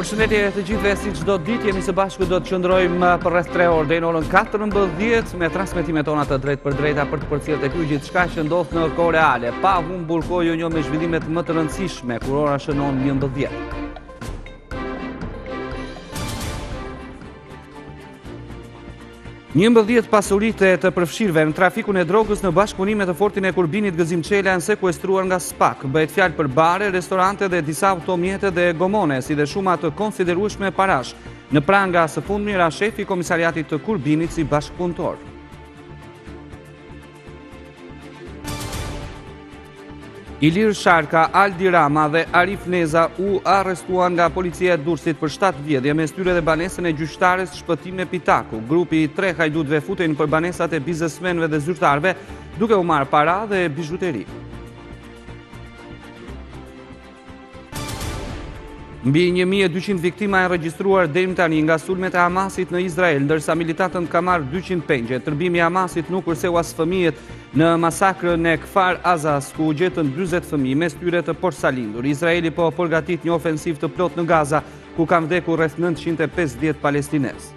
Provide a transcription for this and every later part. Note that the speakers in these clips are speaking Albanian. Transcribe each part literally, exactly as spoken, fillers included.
Përshëndetje të gjithëve, si çdo ditë jemi së bashku do të qëndrojmë për rreth tre orë deri në orën katërmbëdhjetë me transmetimet tona të drejtë për drejta për të përcjellë tek ju gjithçka që ndodh në kohë reale, pa humbur kohë jo me zhvillimet më të rëndësishme kur ora shënon njëmbëdhjetë. njëmbëdhjetë pasuritë të përfshirëve në trafikun e drogës në bashkëpunim me të fortin e Kurbinit Gëzim Çela janë sekuestruar nga SPAK. Bëhet fjalë për bare, restorante dhe disa automjete dhe gomone, si dhe shuma të konsiderueshme parash. Në pranga së fundmi ra shefi i komisariatit të Kurbinit si bashkëpunëtor. Ilir Sharka, Aldi Rama dhe Arif Neza u arrestuan nga policia e Durrësit për shtatë vjedhje mes tyre dhe banesën e gjyqtares Shpëtime Pitaku. Grupi i tre hajdutëve futen për banesat e biznesmenëve dhe zyrtarëve, duke u marrë para dhe bizhuteri. Mbi një mijë e dyqind viktima janë regjistruar deri tani nga sulmet e Hamasit në Izrael, ndërsa militatët kanë marrë dyqind pengje. Tërbimi i Hamasit nuk kurseu as fëmijët në masakrën e Kfar Azaz, ku u gjetën dyzet fëmijë, mes tyre të porsalindur. Izraeli po përgatit një ofensiv të plot në Gaza, ku kanë vdekur rreth nëntëqind e pesëdhjetë palestinesë.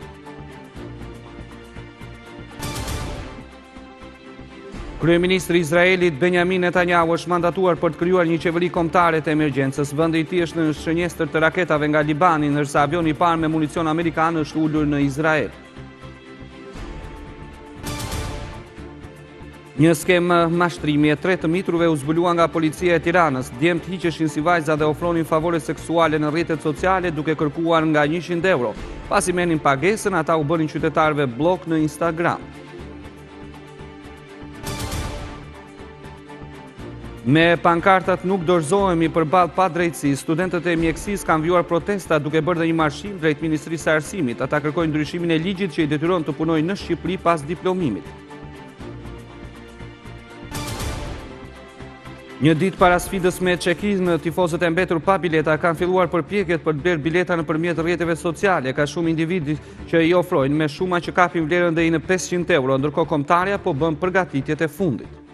Kryeministri i Izraelit Benjamin Netanyahu është mandatuar për të krijuar një qeveri kombëtare të emergjencës. Vendi i tij është në shënjestër të raketave nga Libani, ndërsa avioni i parë me municion amerikan është ulur në Izrael. Një skemë mashtrimi e tretë të mitrëve u zbulua nga policia e Tiranës. Djemt hiqeshin si vajza dhe ofronin favore seksuale në rrjetet sociale duke kërkuar nga njëqind euro. Pasi merrnin pagesën, ata u bënin qytetarëve blok në Instagram. Me pankartat nuk dorëzohemi përballë padrejtësisë, studentët e mjekësisë kanë vjuar protesta duke bërë dhe një marshim drejt Ministrisë së Arsimit. Ata kërkojnë ndryshimin e ligjit që i detyron të punojnë në Shqipëri pas diplomimit. Një ditë para sfidës me check-in, tifozët e mbetur pa bileta kanë filluar përpjekjet për të blerë bileta nëpërmjet rrjeteve sociale. Ka shumë individë që i ofrojnë me shuma që kapin vlerën deri në pesëqind euro, ndërkohë kombëtarja po bën përgatitjet e fundit.